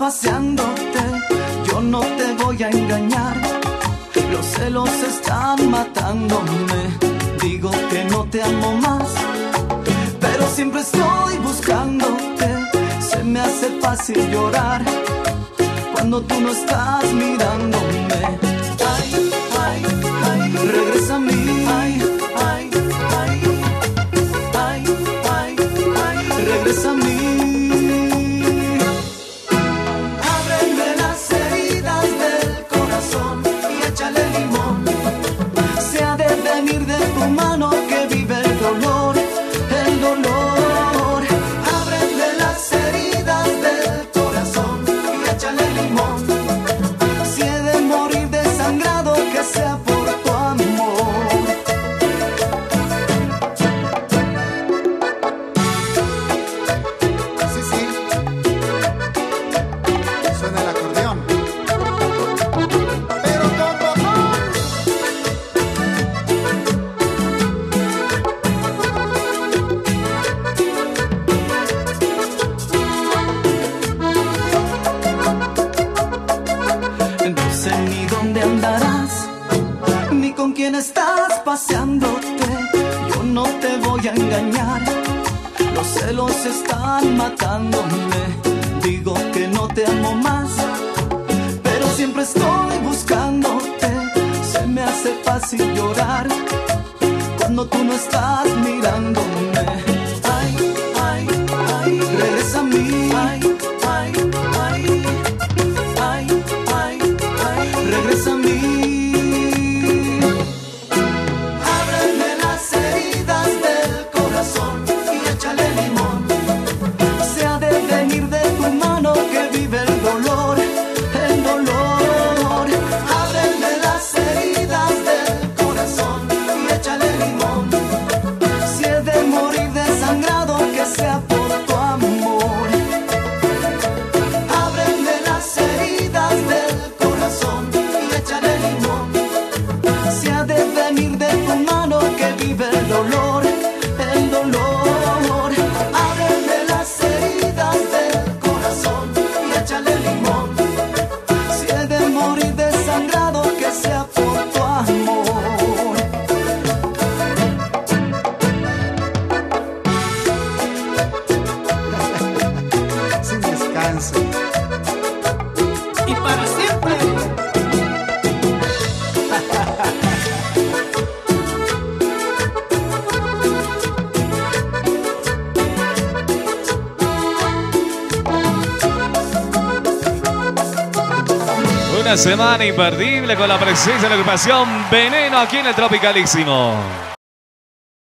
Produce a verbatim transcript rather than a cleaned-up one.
paseándote, yo no te voy a engañar. Los celos están matándome, digo que no te amo más, pero siempre estoy buscándote. Se me hace fácil llorar cuando tú no estás mirándome. Ay, ay, ay, regresa a mí. Ay, ay, ay, ay, ay, ay, regresa a mí. Ábreme las heridas del corazón y échale limón. Se ha de venir de tu mano que vive el dolor, el dolor. Ábreme las heridas del corazón y échale limón. Si he de morir desangrado, que sea por tu amor. Sí, sí. Suena el acordeón. Pero con botón. No sé ni dónde andarás, ni con quién estás paseándote. Yo no te voy a engañar, los celos están matándome. Digo que no te amo más, pero siempre estoy buscándote. Se me hace fácil llorar cuando tú no estás mirándome. Ay, ay, ay, regresa a mí. Ay, ay, ay, ay, ay, ay, regresa a mí. Ábreme las heridas del corazón y échale limón. Se ha de venir de tu mano que vive el dolor, el dolor. Ábreme las heridas del corazón y échale limón. Si he de morir desangrado, que sea por tu amor. Ábreme las heridas del corazón y échale limón. Si ha de venir de tu mano que vive el dolor, el dolor. Ábreme las heridas del corazón y échale limón. Si he de morir desangrado, que sea por tu amor. Sin descanso. Y para siempre. Una semana imperdible con la presencia de la agrupación Veneno aquí en el Tropicalísimo.